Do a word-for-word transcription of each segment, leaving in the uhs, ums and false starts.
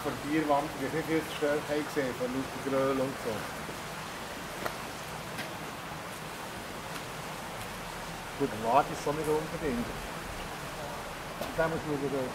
vor der Bierwand, du hast nicht viel zu stellen gesehen, von lauter Gröl und so. Gut, dann warte ich so nicht unbedingt. Dann muss man wieder...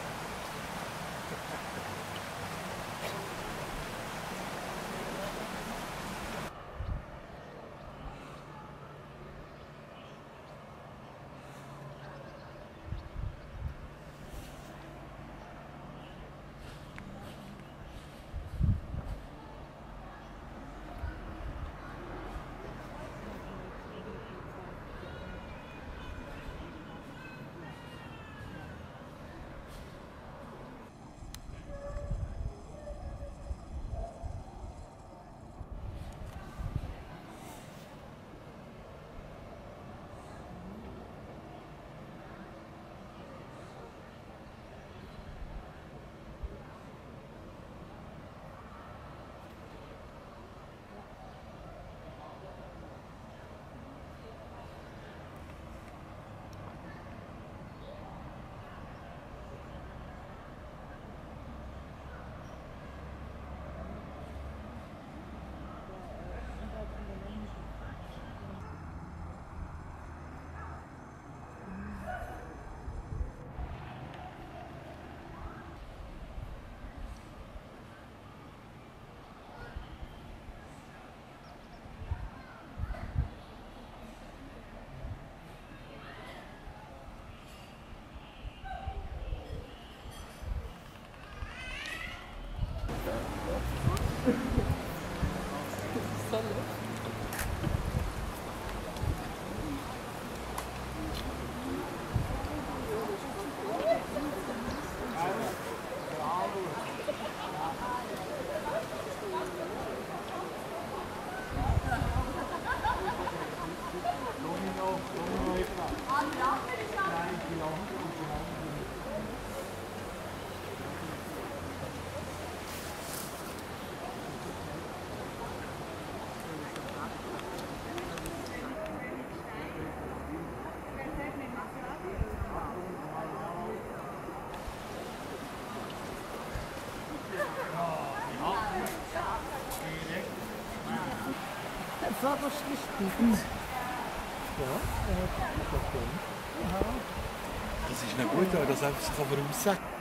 Das war aber schlicht. Ja, das ist nicht gut, aber das einfach so raus.